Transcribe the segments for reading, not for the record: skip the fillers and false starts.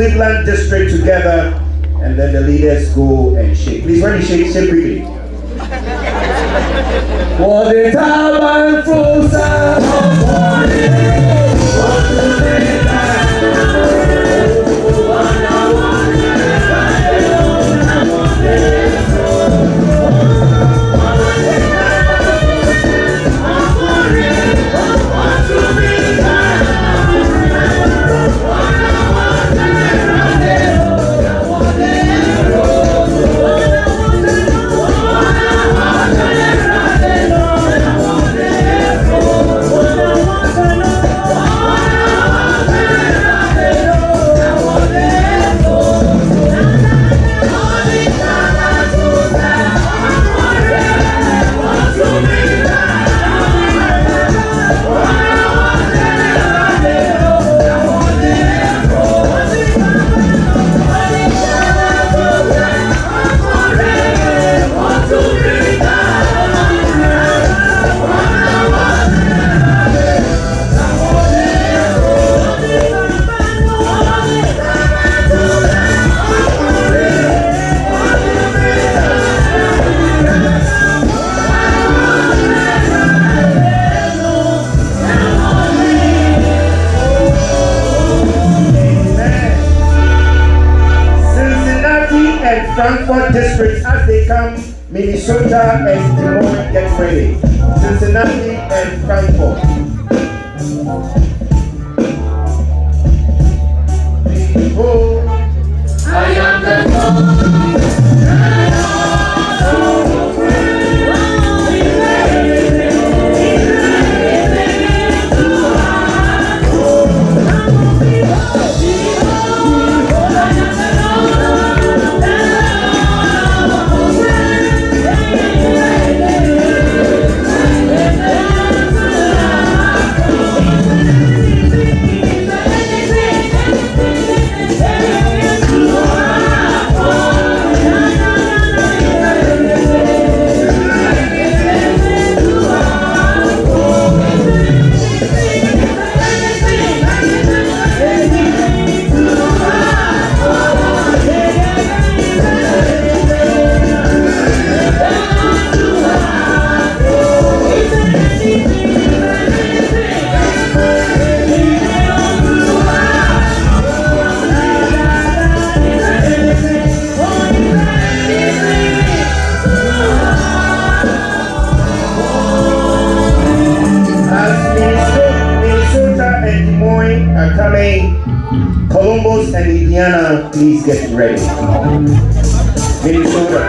Cleveland district together, and then the leaders go and shake. Please, when you shake quickly. For the time Frankfort districts as they come, Minnesota and Des Moines get ready. Cincinnati and Frankfort. Behold, I am the Columbus and Indiana, please get ready. Minnesota.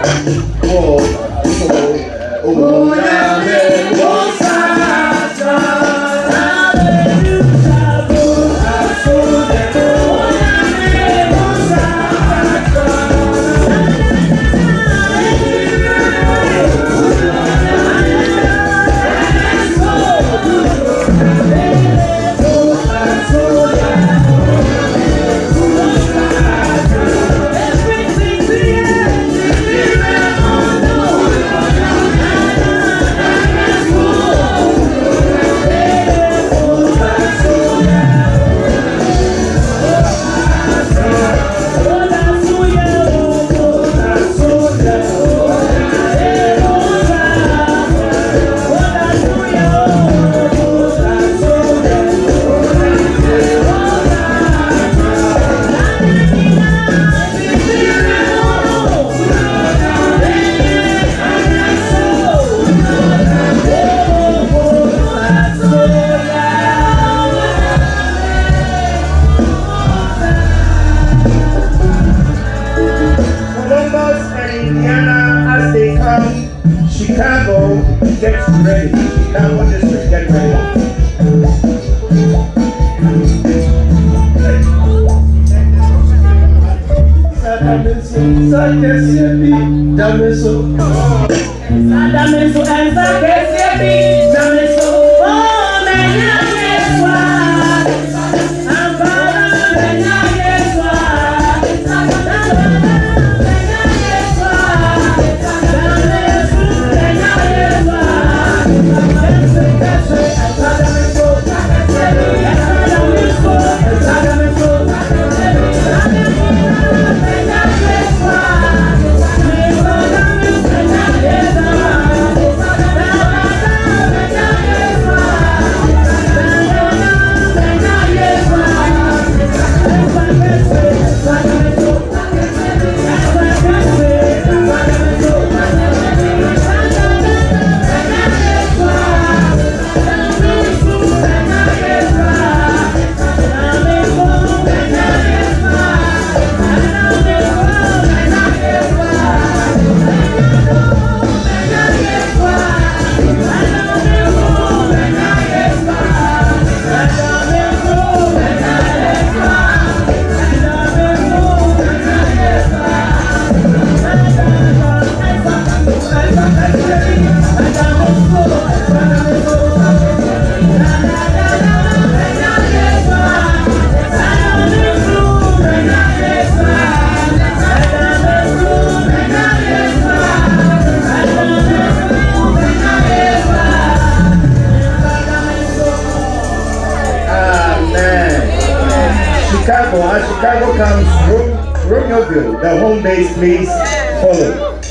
Chicago. As Chicago comes, Romeoville, the home base, please follow.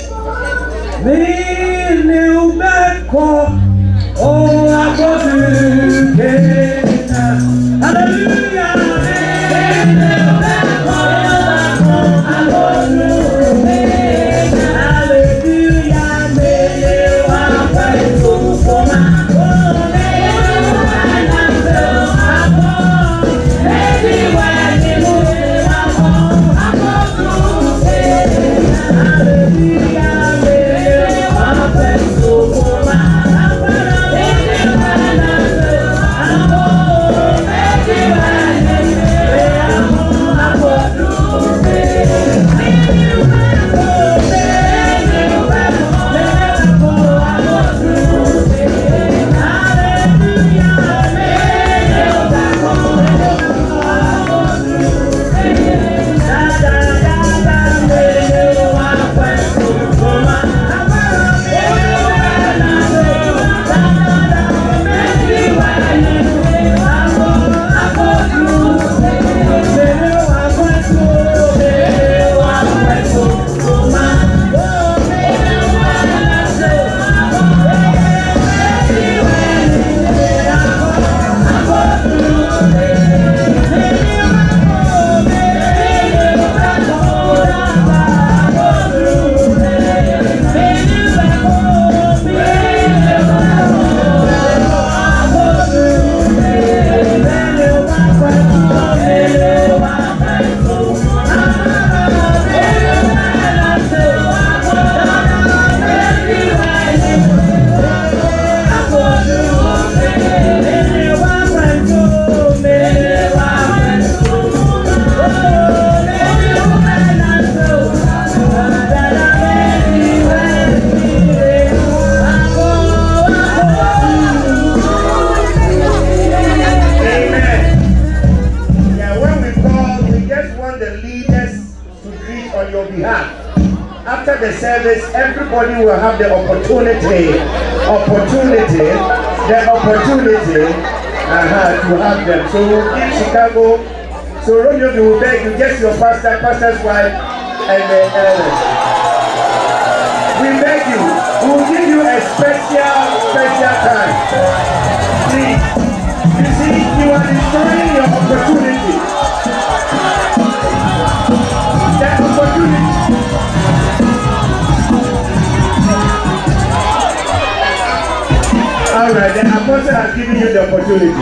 After the service, everybody will have the opportunity to have them. So in Chicago, so Romeo, we will beg you, get your pastor's wife, and the elders. We beg you, we will give you a special time. Please, you see, you are destroying your opportunity. That opportunity. All right, the apostle has given you the opportunity.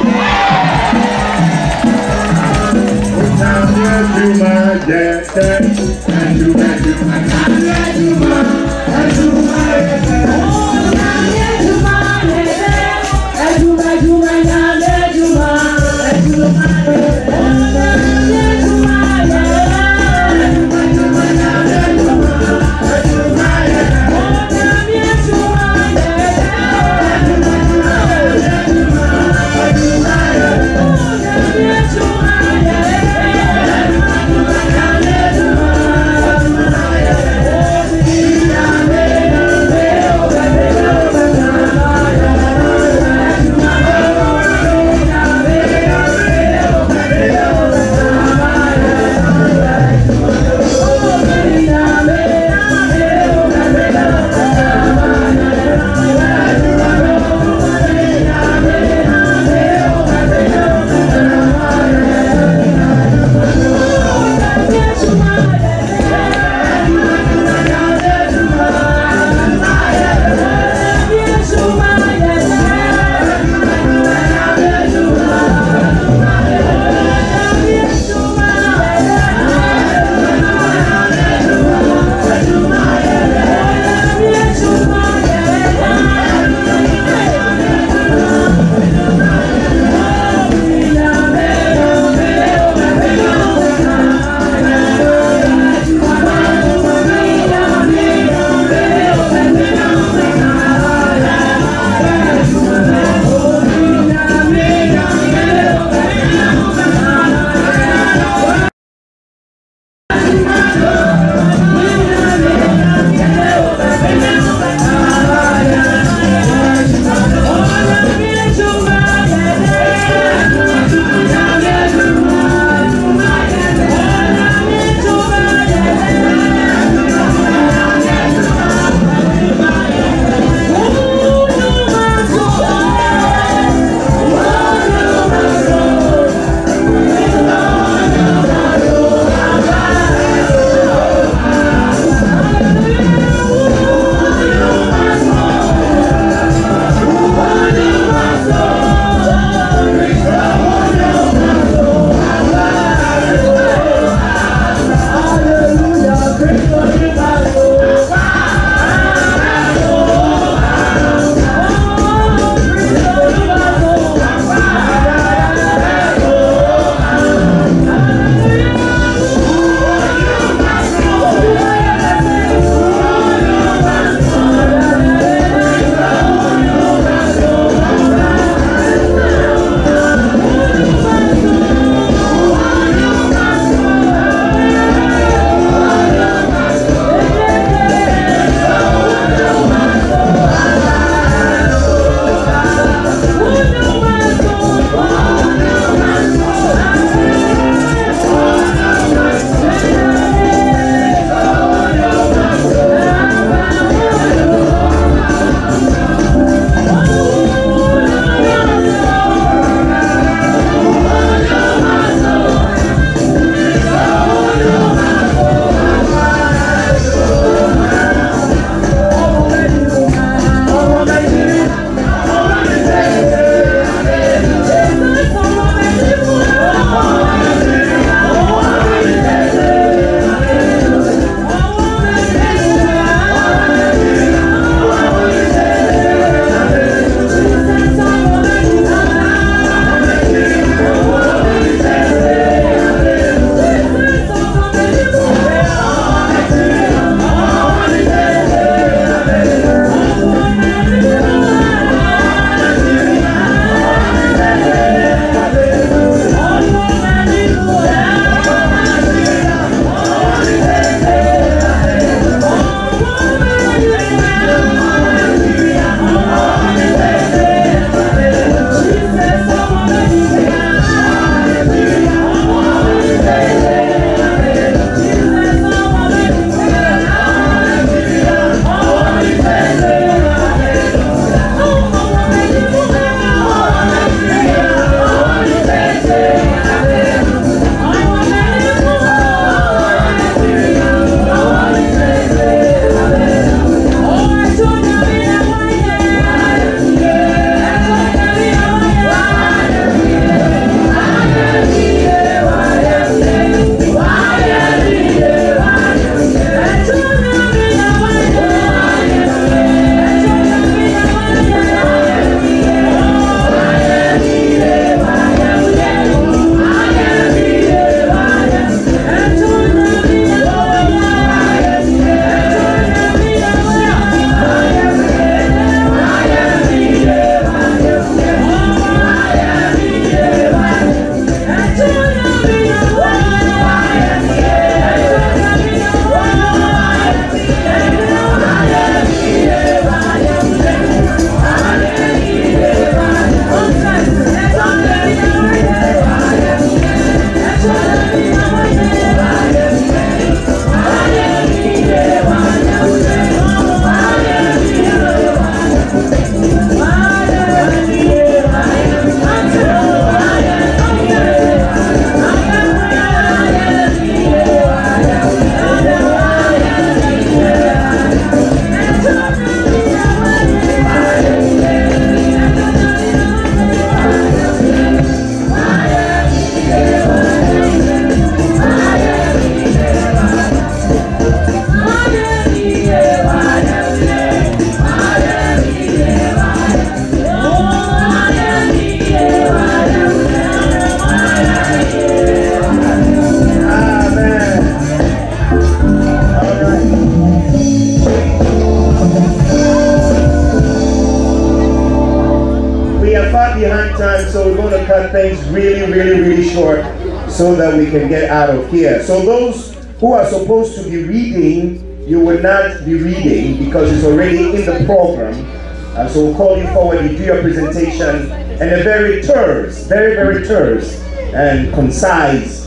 far behind time, so we're going to cut things really short so that we can get out of here. So those who are supposed to be reading, you will not be reading because it's already in the program. So we'll call you forward, you do your presentation, and a very terse and concise,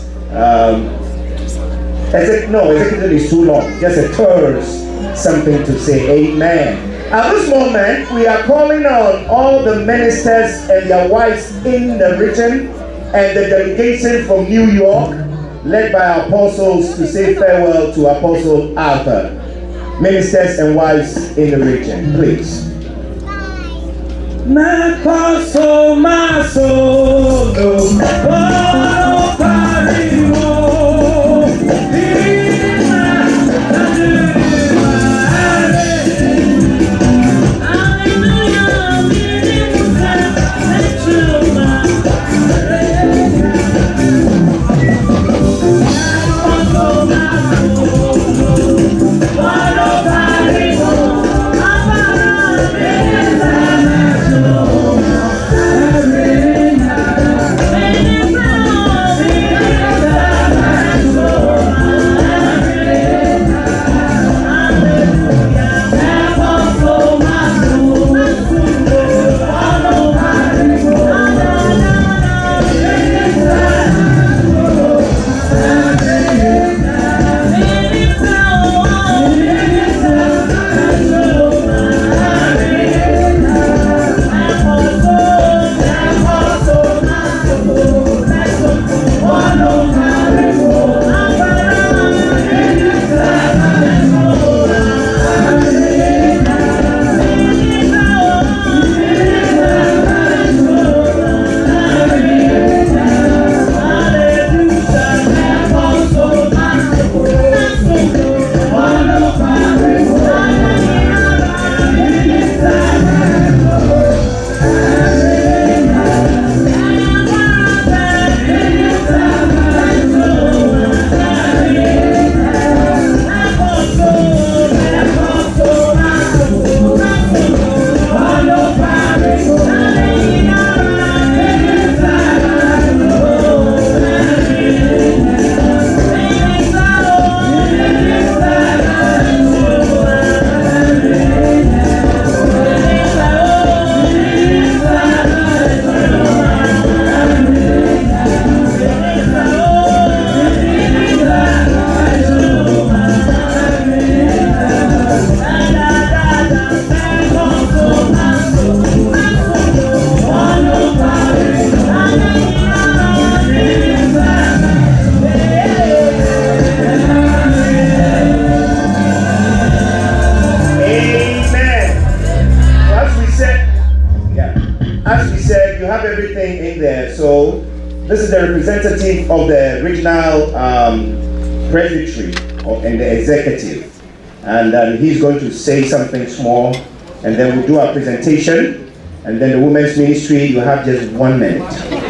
executive is too long, just a terse something to say. Amen. At this moment, we are calling on all the ministers and their wives in the region and the delegation from New York, led by our apostles, to say farewell to Apostle Arthur. Ministers and wives in the region, please. Representative of the regional presbytery and the executive, and he's going to say something small, and then we'll do our presentation, and then the women's ministry, you have just 1 minute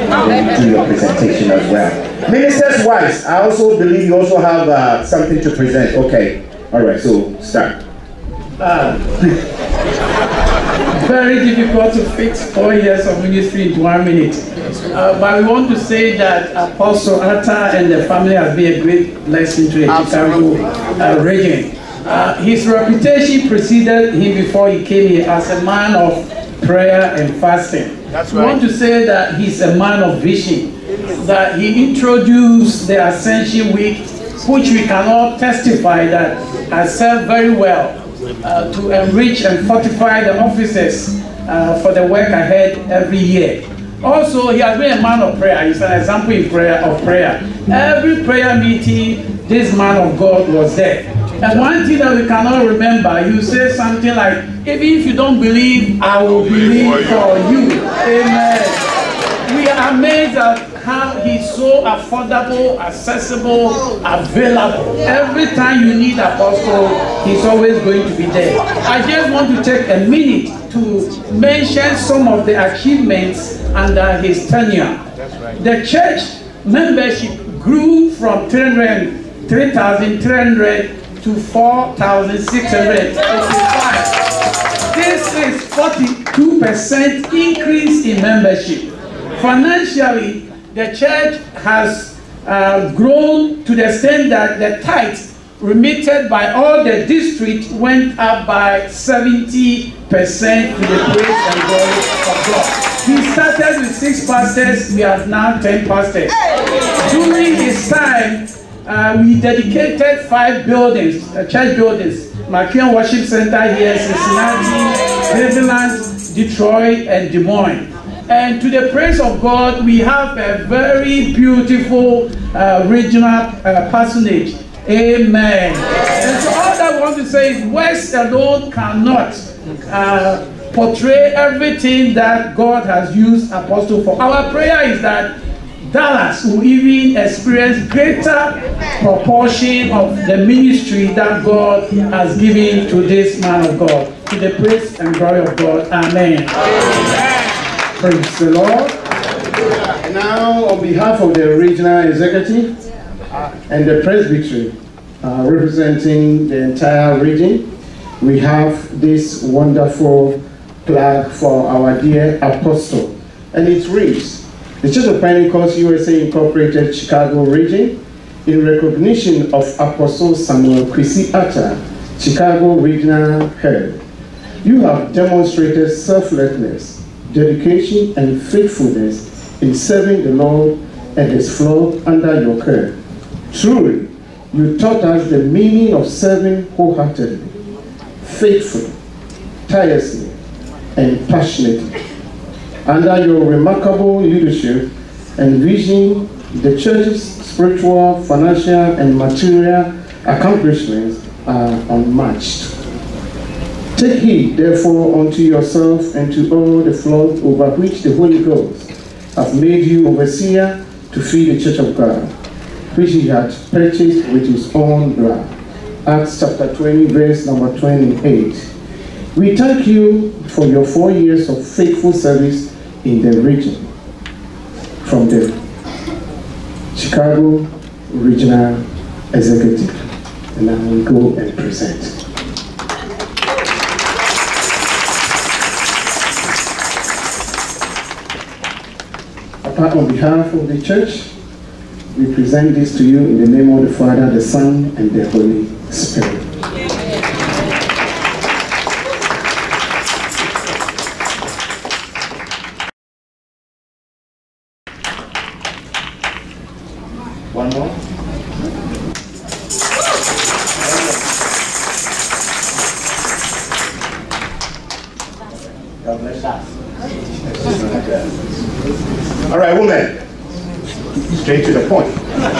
to do your presentation as well. Ministers' wives, I also believe you also have something to present. Okay, all right, so start. Very difficult to fix 4 years of ministry into 1 minute. But we want to say that Apostle Arthur and the family has been a great blessing to the Chicago region. His reputation preceded him before he came here as a man of prayer and fasting. That's right. We want to say that he's a man of vision, that he introduced the Ascension Week, which we can all testify that has served very well to enrich and fortify the officers for the work ahead every year. Also, he has been a man of prayer. He's an example in prayer. Every prayer meeting, this man of God was there. And one thing that we cannot remember, you say something like, even if you don't believe, I will believe for you. Amen. We are amazed at how he's so affordable, accessible, available. Every time you need Apostle, he's always going to be there. I just want to take a minute to mention some of the achievements under his tenure. The church membership grew from 3,300 to 4,685. This is 42% increase in membership. Financially, the church has grown to the extent that the tithe remitted by all the districts went up by 70% to the praise and glory of God. We started with 6 pastors, we have now 10 pastors. During this time, we dedicated 5 buildings, church buildings. McKeon Worship Center here in Cincinnati, Cleveland, Detroit, and Des Moines. And to the praise of God, we have a very beautiful regional parsonage. Amen. And so all that I want to say is words alone cannot portray everything that God has used Apostle for. Our prayer is that Dallas will even experience greater proportion of the ministry that God has given to this man of God. To the praise and glory of God. Amen. Praise the Lord. Now, on behalf of the regional executive and the presbytery representing the entire region, we have this wonderful plaque for our dear apostle. And it reads, "The Church of Pentecost USA Incorporated Chicago Region, in recognition of Apostle Samuel Kwesi Atta, Chicago Regional Head, you have demonstrated selflessness, dedication, and faithfulness in serving the Lord and His flock under your care. Truly, you taught us the meaning of serving wholeheartedly, faithfully, tirelessly, and passionately. Under your remarkable leadership and vision, the church's spiritual, financial, and material accomplishments are unmatched. Take heed, therefore, unto yourself and to all the flock over which the Holy Ghost hath made you overseer to feed the church of God, which He hath purchased with His own blood." Acts chapter 20, verse number 28. We thank you for your 4 years of faithful service in the region. From the Chicago Regional Executive. And now we go and present. On behalf of the church, we present this to you in the name of the Father, the Son, and the Holy Spirit. One more. God bless us. All right, woman. Straight to the point.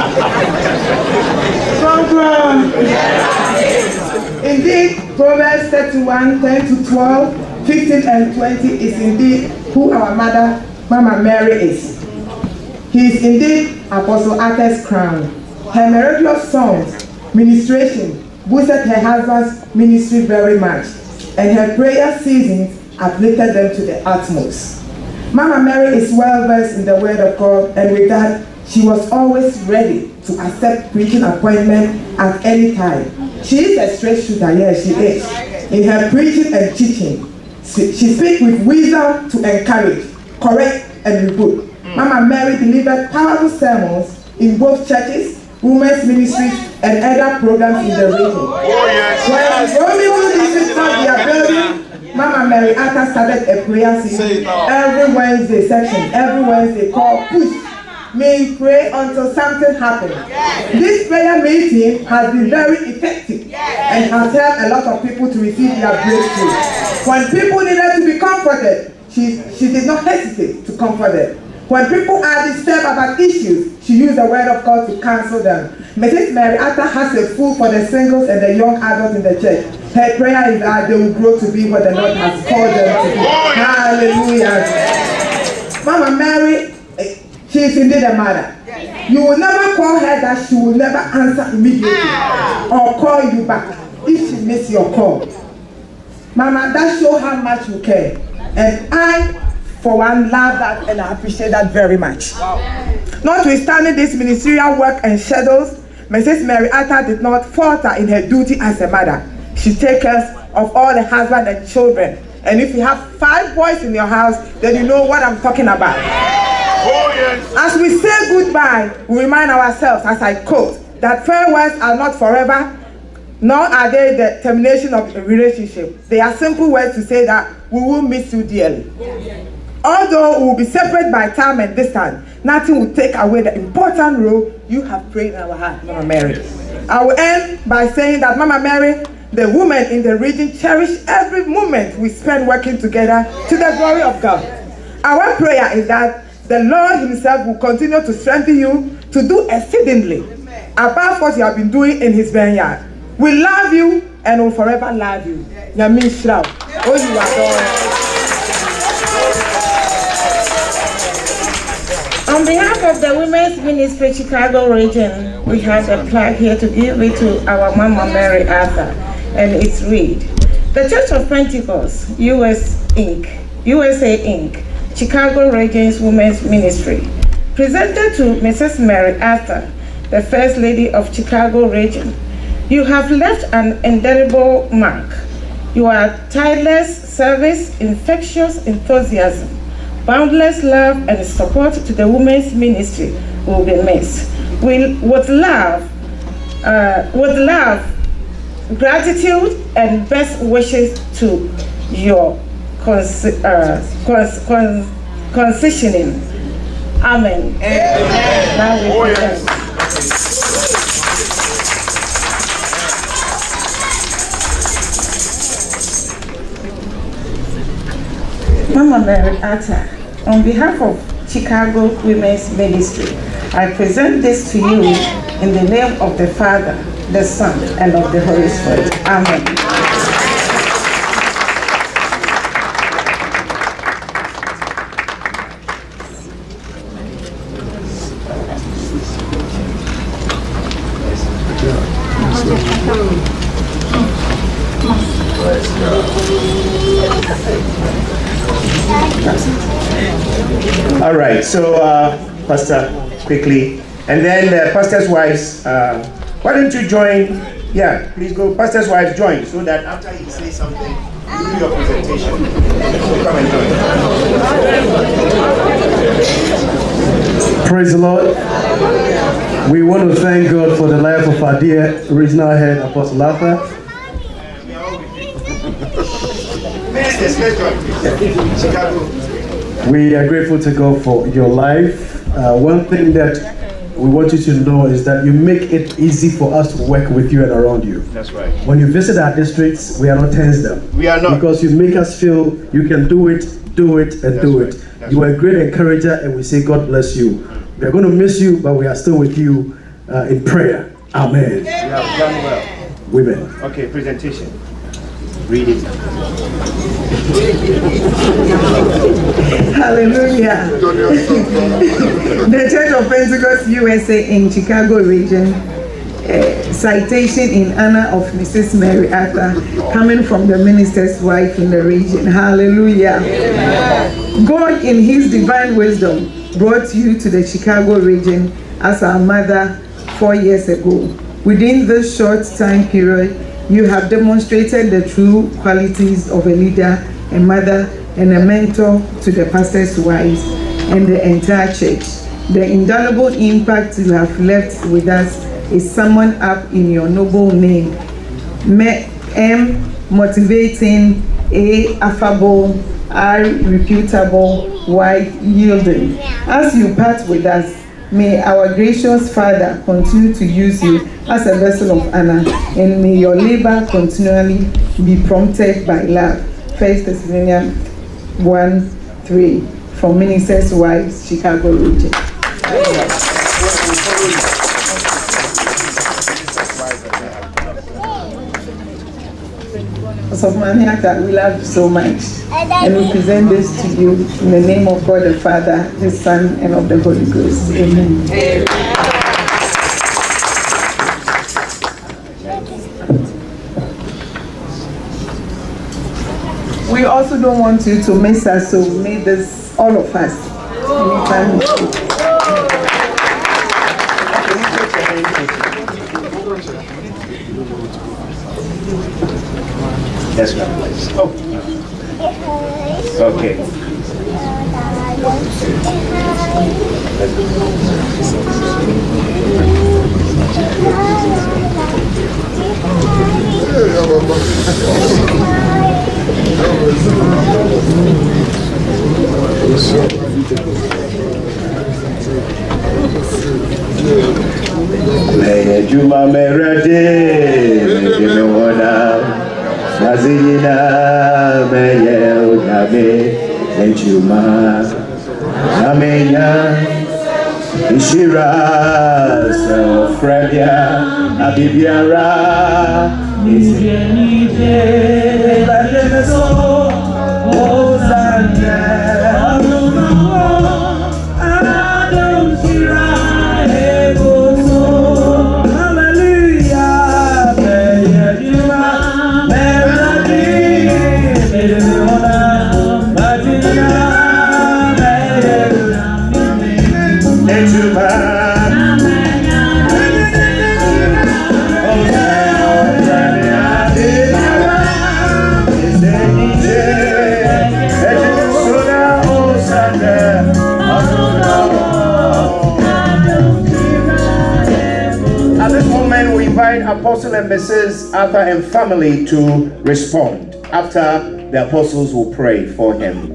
Indeed, Proverbs 31, 10 to 12, 15 and 20 is indeed who our mother, Mama Mary, is. He is indeed Apostle Atta's crown. Her miraculous songs, ministration, boosted her husband's ministry very much, and her prayer seasons uplifted them to the utmost. Mama Mary is well versed in the Word of God, and with that, she was always ready to accept preaching appointment at any time. She is a straight shooter, yes, she is. In her preaching and teaching, she speaks with wisdom to encourage, correct, and rebuke. Mama Mary delivered powerful sermons in both churches, women's ministries, and other programs in the region. When Romeo District started their building, Mama Mary Atta started a prayer season every Wednesday section, every Wednesday called Push. May pray until something happens. This prayer meeting has been very effective and has helped a lot of people to receive their breakthrough. When people needed to be comforted, she did not hesitate to comfort them. When people are disturbed about issues, she used the Word of God to counsel them. Mrs. Mary Atta has a food for the singles and the young adults in the church. Her prayer is that they will grow to be what the Lord has called them to be. Hallelujah. Mama Mary, she is indeed a mother. You will never call her that she will never answer immediately or call you back if she misses your call. Mama, that shows how much you care. And I, for one, love that and I appreciate that very much. Notwithstanding this ministerial work and schedules, Mrs. Mary Atta did not falter in her duty as a mother. She takes care of all the husband and children And if you have 5 boys in your house, then you know what I'm talking about. Oh, yes. As we say goodbye, we remind ourselves, as I quote, that farewells are not forever, nor are they the termination of a relationship. They are simple words to say that we will miss you dearly. Although we will be separate by time and distance, nothing will take away the important role you have played in our heart, Mama Mary. I will end by saying that Mama Mary, the women in the region, cherish every moment we spend working together to the glory of God. Our prayer is that the Lord himself will continue to strengthen you to do exceedingly above what you have been doing in his vineyard. We love you and will forever love you. Yamin Shrao. Oh, you are On behalf of the Women's Ministry Chicago region, we have a plaque here to give it to our Mama Mary Arthur, and it's read: The Church of Pentecost, USA Inc., Chicago Region's Women's Ministry, presented to Mrs. Mary Arthur, the First Lady of Chicago Region. You have left an indelible mark. Your tireless service, infectious enthusiasm, boundless love and support to the women's ministry will be missed. With love, gratitude, and best wishes to your transitioning. Amen. Amen. Now we present. Mama Mary Arthur, on behalf of Chicago Women's Ministry, I present this to you in the name of the Father, the Son, and of the Holy Spirit. Amen. All right, so Pastor, quickly, and then the pastor's wives. Why don't you join? Yeah, please go. Pastor's wives join, so that after he says something, you do your presentation. So come and join. Praise the Lord. We want to thank God for the life of our dear regional head, Apostle Arthur. We are grateful to God for your life. One thing that we want you to know is that you make it easy for us to work with you and around you. That's right. When you visit our districts, we are not tense them. We are not. Because you make us feel you can do it, and do it. You are a great encourager, and we say God bless you. We are going to miss you, but we are still with you in prayer. Amen. You have done well. Women. Okay, presentation. Read it. Hallelujah. The Church of Pentecost USA in Chicago region, citation in honor of Mrs. Mary Arthur, coming from the minister's wife in the region. Hallelujah. God in his divine wisdom brought you to the Chicago region as our mother 4 years ago. Within this short time period, you have demonstrated the true qualities of a leader, a mother, and a mentor to the pastor's wives and the entire church. The indelible impact you have left with us is summoned up in your noble name. M, motivating, A, affable, R, reputable, Y, yielding. As you part with us, may our gracious Father continue to use you as a vessel of honor, and may your labor continually be prompted by love. 1 Thessalonians 1:3, from Minister's Wives, Chicago region. So Maniata, we love you so much, and we present this to you in the name of God the Father, the Son, and of the Holy Ghost. Amen. Amen. We also don't want you to miss us, so we made this all of us. Anytime. Yes, God bless. Oh. Okay. Juma merade, me wona, mazina meye ugabe, Juma, amenya, ishira, so frabia, abibiara, isienite, bademeso, ozanya, Adam shira, eboso. At this moment, we invite Apostle and Mrs. Arthur and family to respond. After the apostles will pray for him.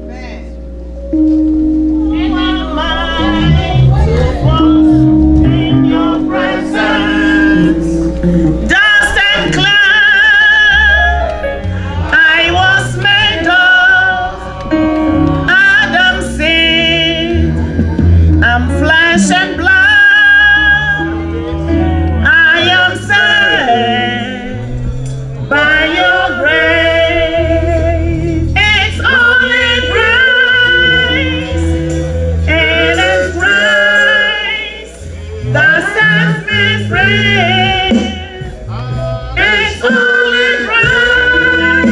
Dust and cloud, I was made of Adam's seed. I'm flesh and blood. I am saved by your grace. It's only grace. It is grace that sets me free. It's only grace.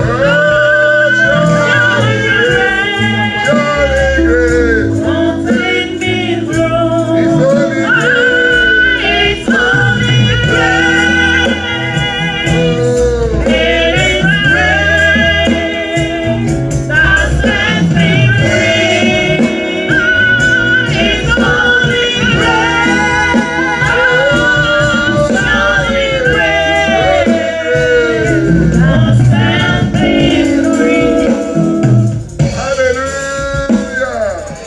Won't take me through. It's only grace. It is grace that sets me free. It's only grace. Only grace that sets me free. Hallelujah.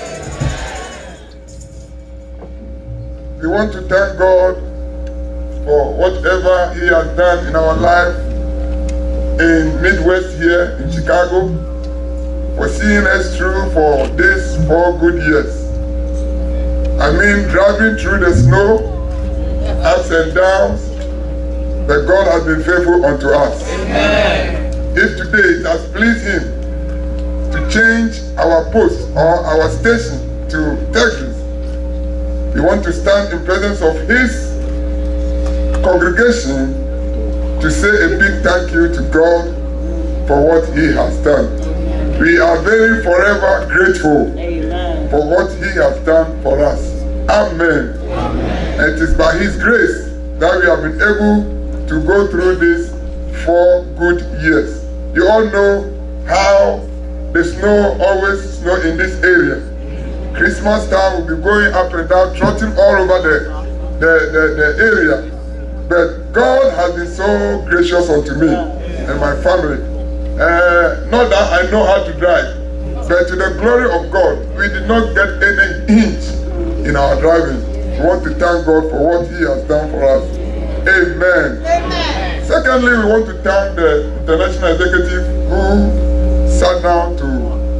We want to thank God for whatever He has done in our life in Midwest here in Chicago, for seeing us through for these 4 good years. I mean, driving through the snow, ups and downs, but God has been faithful unto us. If today it has pleased Him to change our post or our station to Texas, we want to stand in presence of His congregation to say a big thank you to God for what He has done. We are very forever grateful for what He has done for us. Amen. And it is by His grace that we have been able to go through these 4 good years. You all know how the snow always snow in this area. Christmas time will be going up and down, trotting all over the area. But God has been so gracious unto me and my family. Not that I know how to drive, but to the glory of God, we did not get any inch in our driving. We want to thank God for what He has done for us. Amen. Secondly, we want to thank the international executive who sat down to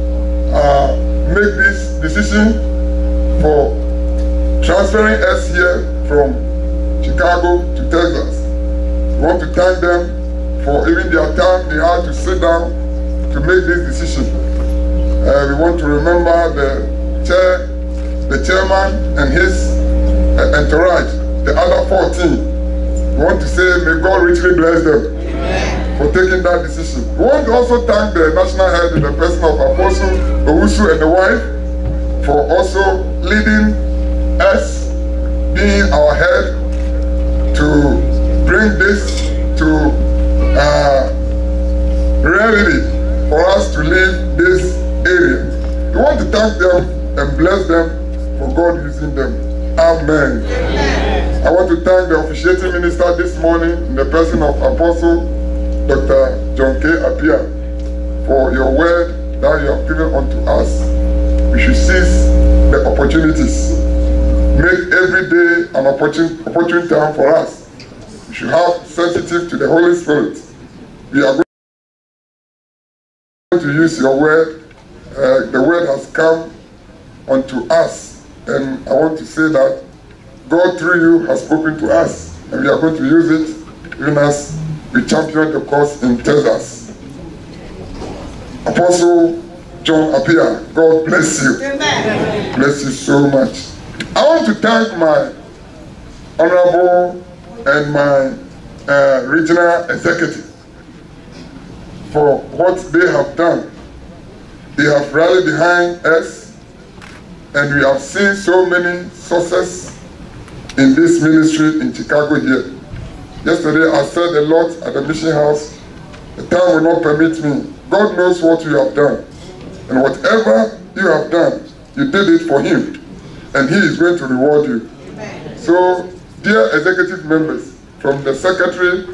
make this decision for transferring us here from Chicago to Texas. We want to thank them for even their time they had to sit down to make this decision. We want to remember the chairman and his entourage, the other 14. We want to say, may God richly bless them for taking that decision. We want to also thank the national head in the person of Apostle Owusu and the wife for also leading us, being our head, to bring this to reality for us to leave this area. We want to thank them and bless them for God using them. Amen. I want to thank the officiating minister this morning in the person of Apostle Dr. John K. Appiah for your word that you have given unto us. We should seize the opportunities. Make every day an opportune time for us. We should have sensitive to the Holy Spirit. We are going to use your word. The word has come unto us, and I want to say that God through you has spoken to us, and we are going to use it even as we champion the cause in Texas. Apostle John Appiah, God bless you. Amen. Bless you so much. I want to thank my honorable and my regional executive for what they have done. They have rallied behind us, and we have seen so many success in this ministry in Chicago here. Yesterday I said a lot at the mission house. The time will not permit me. God knows what you have done. And whatever you have done, you did it for him. And he is going to reward you. Amen. So, dear executive members, from the secretary,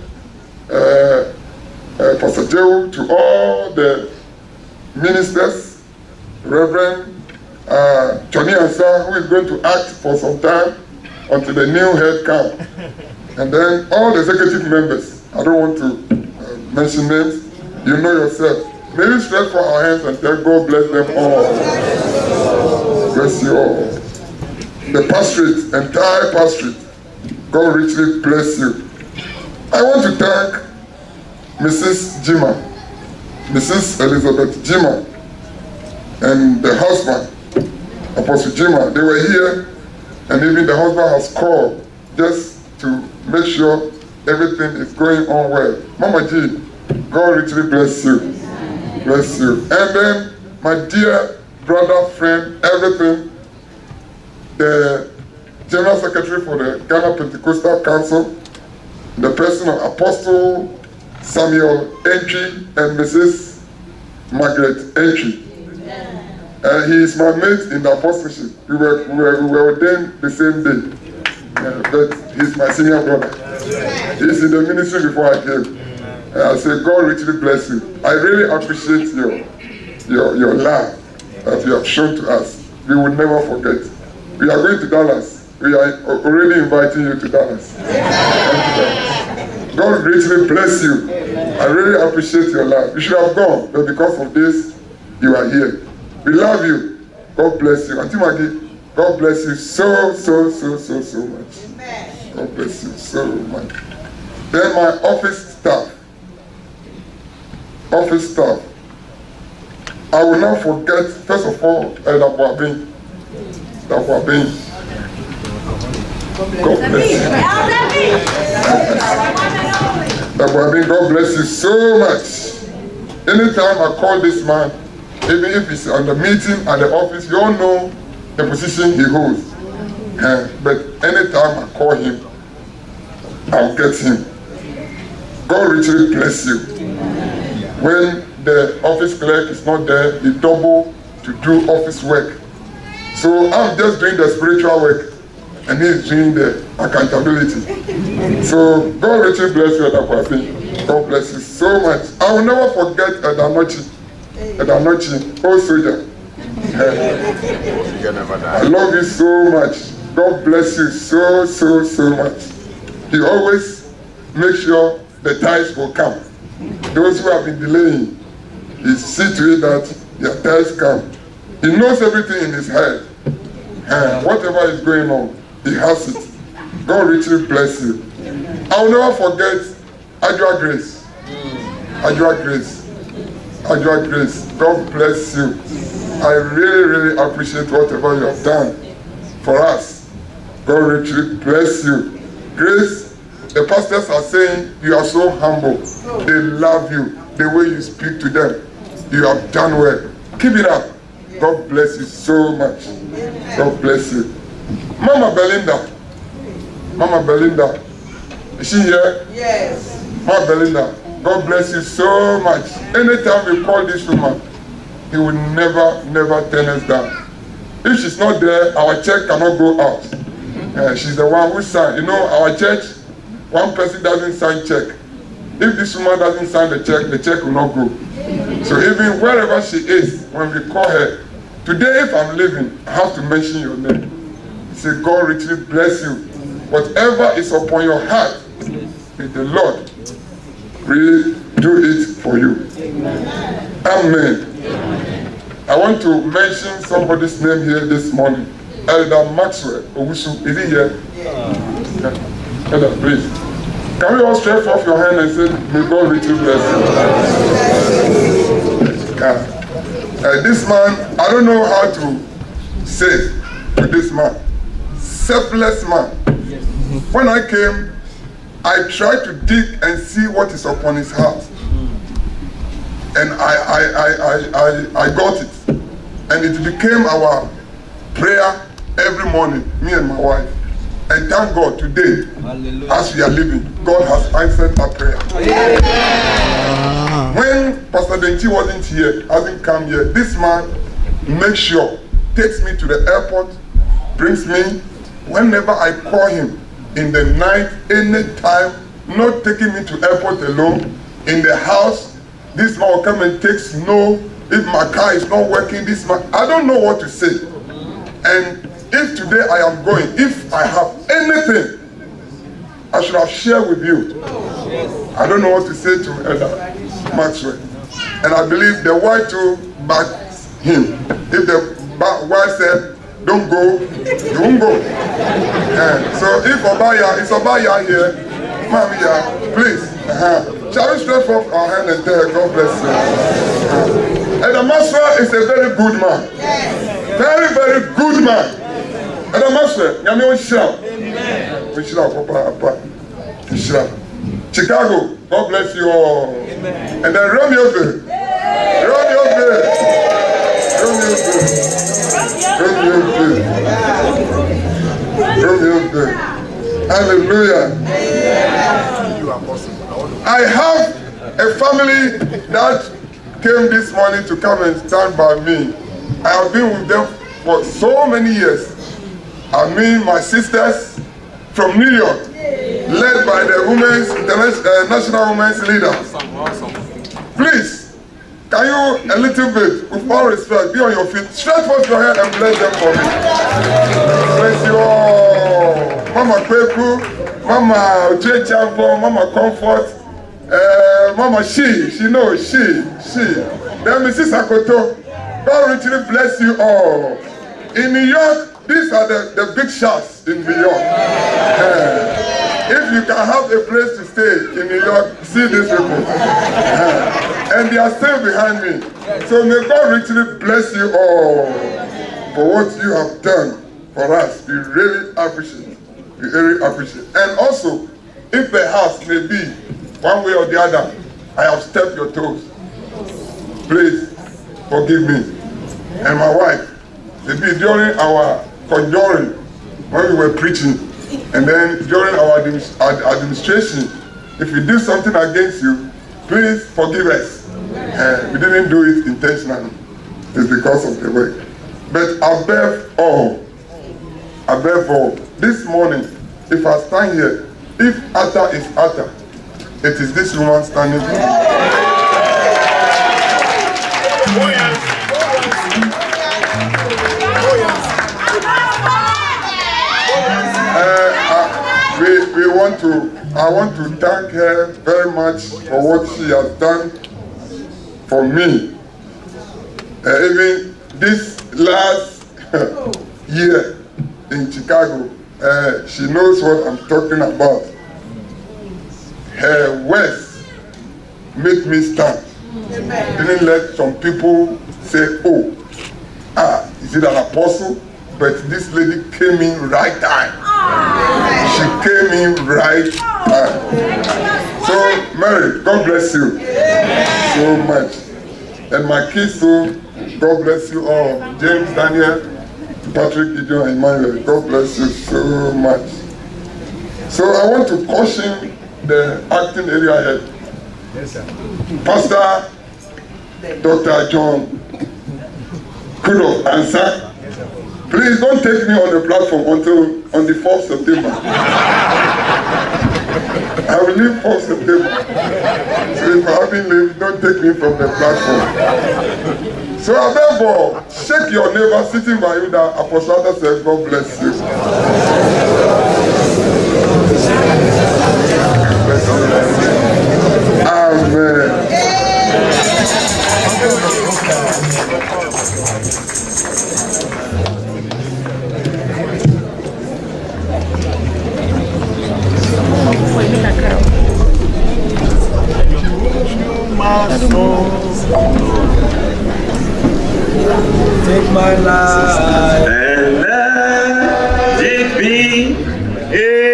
Pastor Joe, to all the ministers, Reverend Johnny Ansa, who is going to act for some time until the new head comes. And then all the executive members, I don't want to mention names, you know yourself. May we stretch for our hands and tell God bless them all. Bless you all. The pastorate, entire pastorate, God richly bless you. I want to thank Mrs. Jima, Mrs. Elizabeth Jima, and the husband, Apostle Jima. They were here, and even the husband has called just to make sure everything is going on well. Mama G, God richly bless you. Bless you. And then my dear brother, friend, everything, the General Secretary for the Ghana Pentecostal Council, the person of Apostle Samuel Entry and Mrs. Margaret Entry. He is my mate in the apostleship. We were ordained the same day. But he's my senior brother. He's in the ministry before I came. I say, God richly bless you. I really appreciate your love that you have shown to us. We will never forget. We are going to Dallas. We are already inviting you to Dallas. God richly bless you. I really appreciate your love. You should have gone, but because of this, you are here. We love you. God bless you. Auntie Maggie, God bless you so much. God bless you so much. Then my office staff. I will not forget, first of all, Dakwabin. God bless you. Dakwabin, God bless you so much. Anytime I call this man, even if he's on the meeting at the office, you all know the position he holds. But anytime I call him, I'll get him. God richly bless you. When the office clerk is not there, he double to do office work. So I'm just doing the spiritual work, and he's doing the accountability. So God richly bless you, Adapapi. God bless you so much. I will never forget Edanochi, old soldier. I love you so much. God bless you so much. He always makes sure the tithes will come. Those who have been delaying, he sees to it that their tithes come. He knows everything in his head. Whatever is going on, he has it. God richly bless you. I will never forget Adua Grace. God bless you. I really appreciate whatever you have done for us. God richly bless you. Grace, the pastors are saying you are so humble. They love you. The way you speak to them. You have done well. Keep it up. God bless you so much. God bless you. Mama Belinda. Is she here? Yes. Mama Belinda, God bless you so much. Anytime we call this woman, he will never turn us down. If she's not there, our check cannot go out. She's the one who signed. You know, our church, one person doesn't sign check. If this woman doesn't sign the check will not go. So even wherever she is, when we call her, today if I'm leaving, I have to mention your name. Say, God richly bless you. Whatever is upon your heart, may the Lord really do it for you. Amen. I want to mention somebody's name here this morning. Elder Maxwell Owusu. Is he here? Elder, please. Can we all stretch off your hand and say, may God richly bless you? This man, I don't know how to say to this man. Selfless man. When I came, I tried to dig and see what is upon his heart. And I got it. And it became our prayer every morning, me and my wife. And thank God today, as we are living, God has answered our prayer. When Pastor Denchi wasn't here, hasn't come here, this man makes sure, takes me to the airport, brings me, whenever I call him, in the night, anytime, not taking me to airport alone, in the house, this man will come and take snow. If my car is not working, this man, I don't know what to say. And if today I am going, if I have anything, I should have shared with you. I don't know what to say to Elder Maxwell. And I believe the wife too backs him. If the wife said, don't go, you won't go. So if Obaya, is Obaya here? Mamiya, please. Shall we stretch off our hand and tell her, God bless you? Elder Maxwell is a very good man. Very, very good man. Elder Maxwell, Yami Oshira. Oshira, Papa. Chicago, God bless you all. And then Romeoville. Hallelujah. I have a family that came this morning to come and stand by me. I have been with them for so many years. I mean, my sisters from New York, led by the National Women's Leader. Please, can you, a little bit, with all respect, be on your feet, stretch forth your hand and bless them for me. Bless you all. Mama Kweku, Mama Ojechambo, Mama Comfort, Mama she knows, she. Then Mrs. Akoto, God richly bless you all. In New York, these are the big shots in New York. If you can have a place to stay in New York, see these people. And they are still behind me. So may God richly bless you all for what you have done for us. We really appreciate. We really appreciate. And also, if perhaps maybe one way or the other, I have stepped your toes, please forgive me. And my wife, maybe during our conjuring, when we were preaching, and then during our administration, if we did something against you, please forgive us. We didn't do it intentionally. It's because of the way. But above all, this morning, if I stand here, if Atta is Atta, it is this woman standing here. I want to thank her very much for what she has done for me. Even this last year in Chicago, she knows what I'm talking about. Her words made me stand. Didn't let some people say, oh, is it an apostle? But this lady came in right time. She came in right time. So, Mary, God bless you so much. And my kids too, God bless you all. James, Daniel, Patrick, Gideon, and Emmanuel, God bless you so much. So I want to caution the acting area head Pastor Dr. John Kudo Ansah. Please don't take me on the platform until on the 4th September. I will leave 4th September. So if I haven't leave, don't take me from the platform. So therefore, shake your neighbor sitting by you that Apostle Arthur says, God bless you. Amen. Take my life and let it be a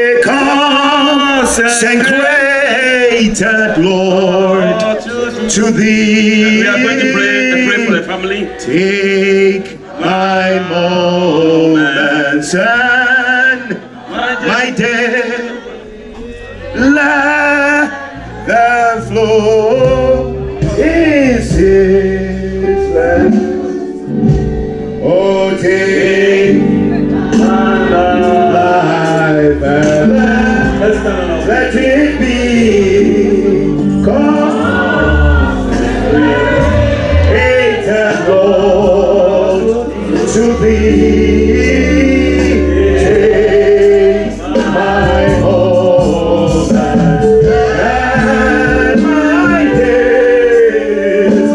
consecrated, Lord, to Thee. We are going to pray for the family. Take my moments and my day. Let them flow in ceaseless. Oh, take my life and let it be consecrated, Lord, to Thee. Take my home and my days.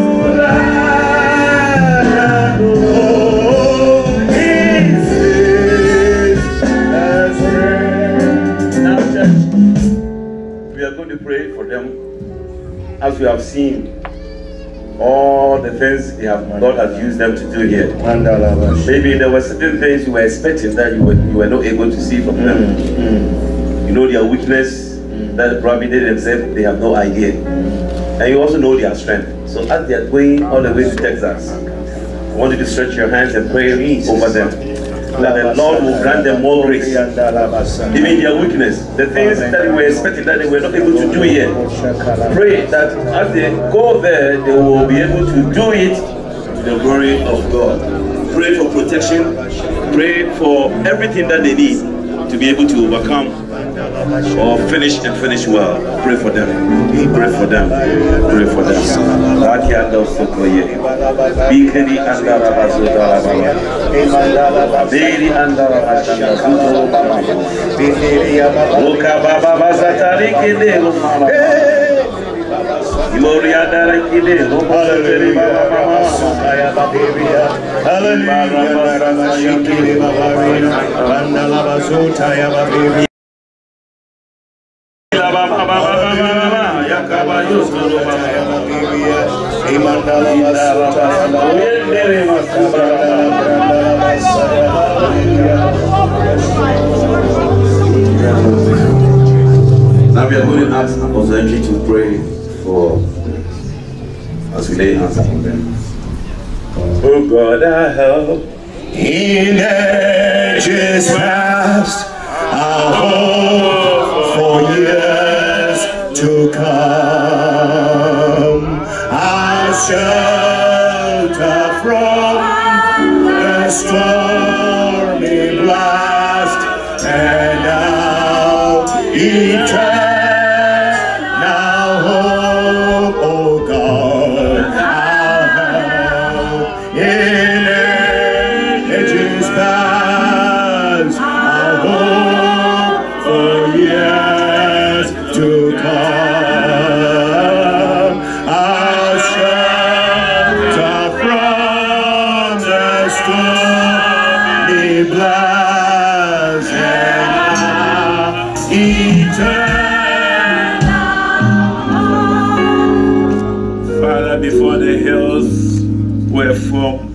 As we have seen all the things God has used them to do here. Maybe there were certain things you were expecting that you were not able to see from them. You know their weakness, that probably they themselves, they have no idea. And you also know their strength. So as they are going all the way to Texas, I want you to stretch your hands and pray over them. That the Lord will grant them more grace, even their weakness, the things that we were expecting that they were not able to do yet. Pray that as they go there, they will be able to do it to the glory of God. Pray for protection, pray for everything that they need to be able to overcome or finish well. Pray for them. Pray for them. Pray for them. Now we are going to ask Apostle Henry to pray for, as we lay hands upon them. Oh God, our help in ages past, our hope for years to come, our shelter from the stormy blast, and our eternal hope, oh God, our help in ages past, our hope for years to come, our shelter from the stormy blast, and our eternal. Father, before the hills were formed,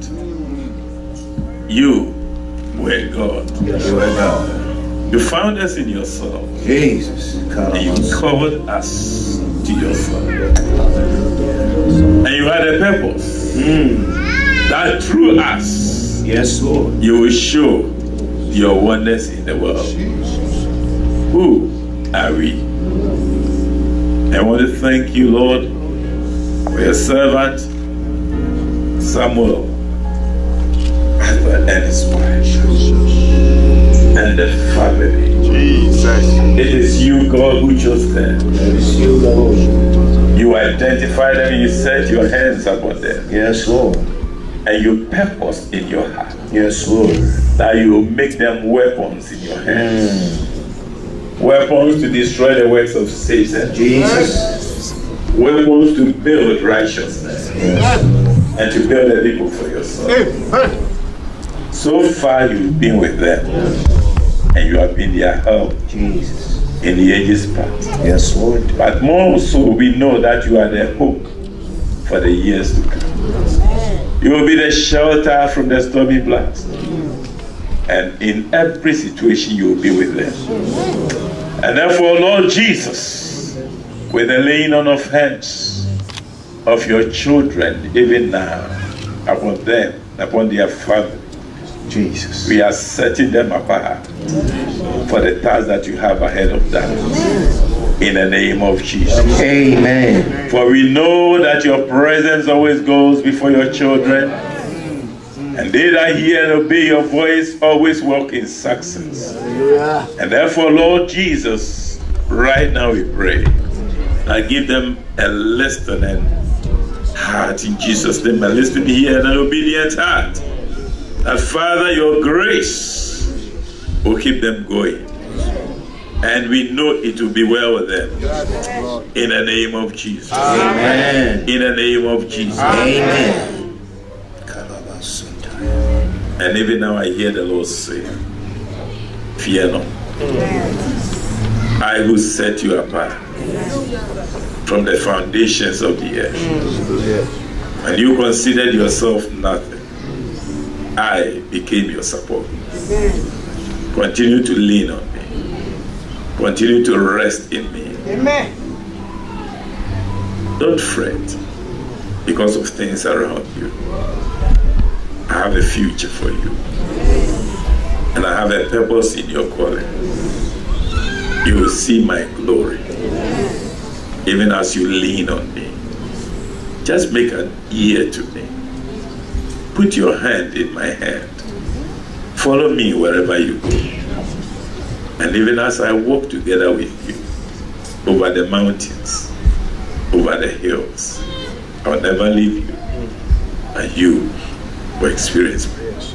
you were God. You were God. You found us in your soul. Jesus. And you covered us to yourself. And you had a purpose. That through us, yes, Lord, you will show your wonders in the world. Who are we? I want to thank you, Lord, for your servant, Samuel, and his wife, and the family. Jesus. It is you, God, who chose them. It is you, Lord. You identified them and you set your hands upon them. Yes, Lord. And you purpose in your heart. Yes, Lord. That you will make them weapons in your hands. Weapons to destroy the works of Satan. Jesus. Weapons to build righteousness. Yes. And to build a people for yourself. So far you've been with them. And you have been their help. Jesus. In the ages past. Yes, Lord. But more so we know that you are the hope for the years to come. You will be the shelter from the stormy blast. And in every situation you will be with them. And therefore, Lord Jesus, with the laying on of hands of your children, even now, upon them, upon their family, Jesus, we are setting them apart for the task that you have ahead of them. In the name of Jesus. Amen. For we know that your presence always goes before your children. And they that hear and obey your voice always walk in success. And therefore, Lord Jesus, right now we pray. I give them a listening heart in Jesus' name. A listening ear and an obedient heart. That Father, your grace will keep them going. And we know it will be well with them. In the name of Jesus. Amen. In the name of Jesus. Amen. And even now I hear the Lord say, fear not. I will set you apart from the foundations of the earth. And you considered yourself nothing. I became your support. Continue to lean on me. Continue to rest in me. Amen. Don't fret because of things around you. I have a future for you. And I have a purpose in your calling. You will see my glory. Even as you lean on me. Just make an ear to me. Put your hand in my hand. Follow me wherever you go. And even as I walk together with you, over the mountains, over the hills, I will never leave you. And you will experience me.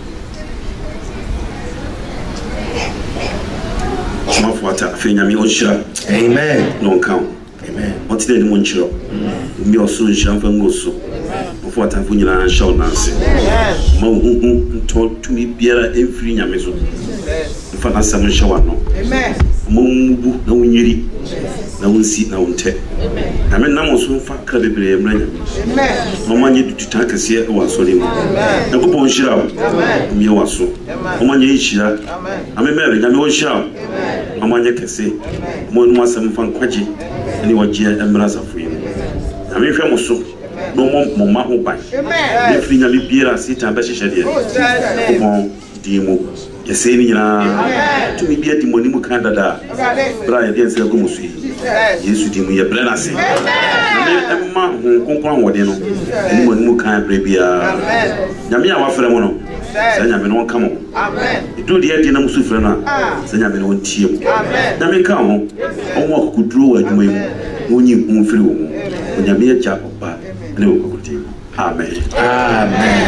Amen. No count. Amen. What's the name of you? Me also champion also. For time for you and show Nancy. Mo told to me beer every yamizo. If I some shower no. Amen. Mumbu no nyiri. Na unsi na unte. Amen. Na mo so fa kra bebre emra. Amen. Mama nyi dututa kase e wasori mu. Na ko bon shira. Amen. Mi waso. Mama nyi shira. Amen. Amen. Me nyame wo shira. Amen. Mama nyi kase. Mo no asem fa nkwaje. Ani waje emra safo yi. Amen. Hwe mo so. No mo ma ho ban. Amen. If nyame biera sita ba hyehyɛ de. Ko di mu. Yɛsɛ ni nyina. To mi bia di mo ni mu kan dada. Bra yɛ de nse go musu yi. Yesu di mu yɛ brɛ na se. Amen. Ma ho konkon wode no. Ani mo ni mu kan brɛ bia. Amen. Nyame a wafrɛ mo no. Sɛ nyame no ka mo. Amen. Do de yɛ di na musu frɛ na. Sɛ nyame no tie mo. Amen. Nyame ka ho. Ɔmo akuduro wa adwuma yi mu. Wonyi hu firi wo mu. Nyame yɛ cha oba. Amen. Amen.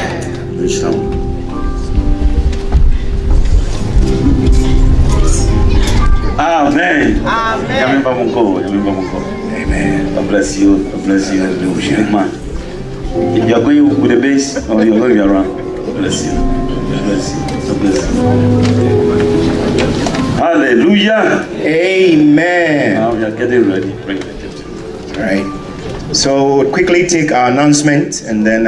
Amen. Amen. Amen. God bless you. God bless you. Man. If you are going with the base or you are going around, God bless you. God bless you. God bless you. Hallelujah. Amen. Now we are getting ready. Bring the gift. All right. So quickly take our announcement and then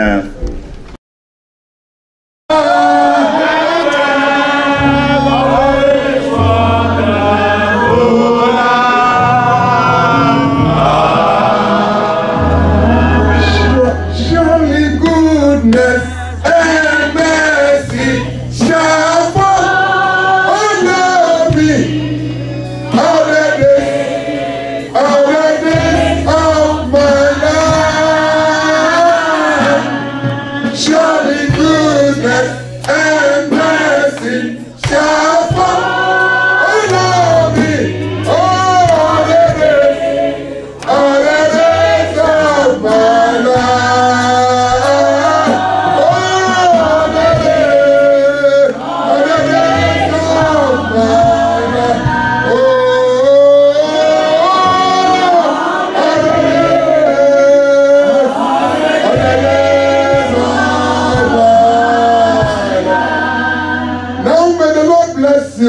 Surely goodness and mercy shall follow me all the days of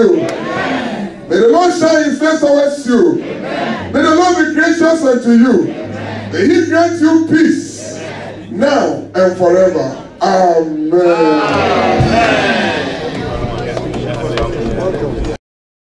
you. May the Lord shine his face towards you. May the Lord be gracious unto you. May he grant you peace now and forever. Amen.